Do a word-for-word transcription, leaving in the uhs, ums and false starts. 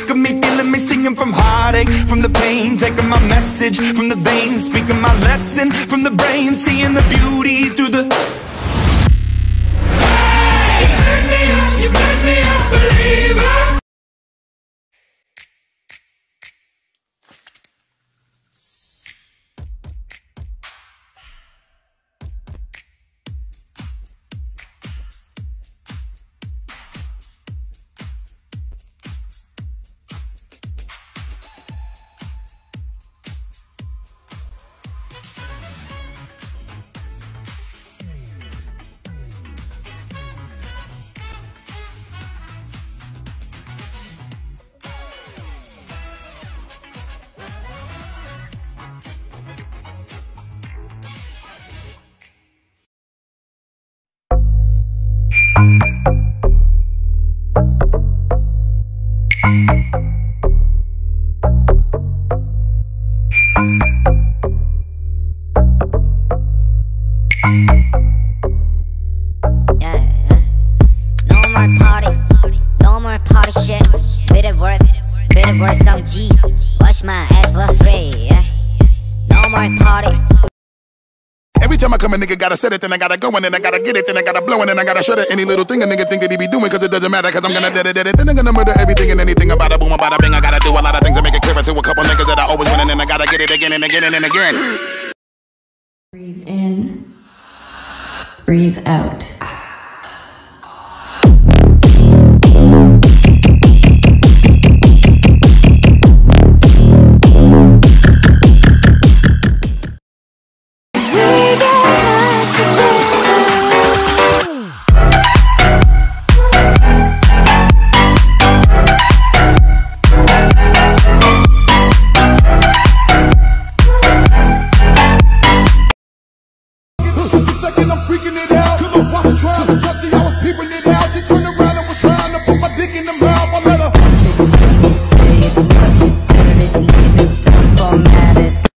sick of me, feeling me singing from heartache, from the pain, taking my message from the veins, speaking my lesson from the brain, seeing the beauty through the... Hey, you made me up, you made me a believer. A nigga gotta set it, then I gotta go, and then I gotta get it, then I gotta blow, and then I gotta shut it. Any little thing a nigga think that he be doing, cause it doesn't matter, cause I'm gonna dead it, dead it. Then I'm gonna murder everything and anything about a boom, about a bing. I gotta do a lot of things to make it clearer to a couple niggas that I always win, and then I gotta get it again and again and again. Breathe in, breathe out.